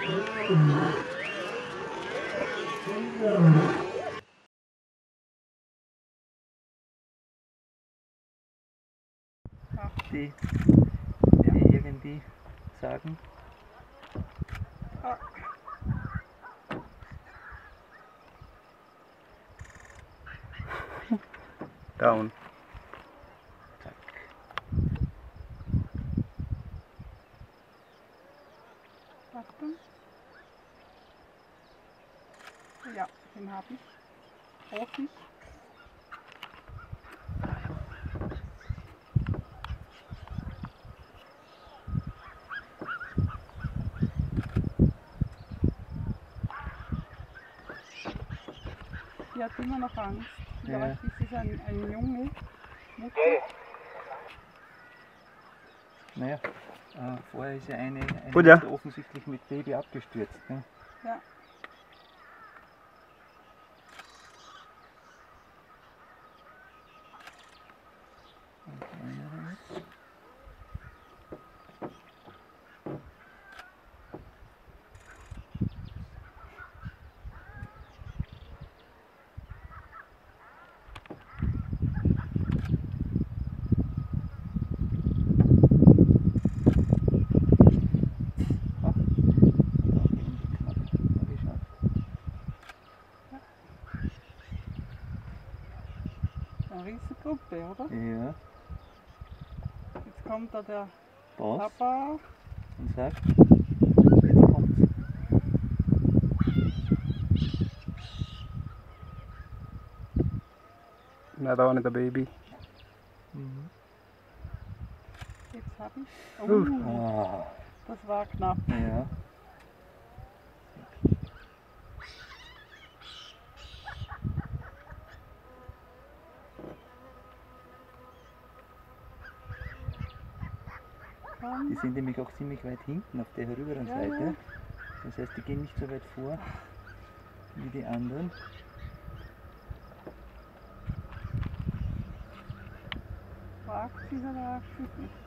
Die irgendwie sagen. Down. Zack. Achtung. Ja, den habe ich. Hoffe ich. Die hat immer noch Angst. Vielleicht ist es ein Junge. Mutter. Naja, vorher ist ja eine Gut, ja. offensichtlich mit Baby abgestürzt. Ne? Ja. Eine Riesengruppe, oder? Ja. Jetzt kommt da der Boss Papa. und sagt, jetzt kommt's. Na, da nicht der Baby. Mhm. Jetzt habe ich. Ah, Das war knapp. ja. Die sind nämlich auch ziemlich weit hinten auf der höheren Seite. Ja. Das heißt, die gehen nicht so weit vor wie die anderen. Wagt sie oder wagt sie nicht?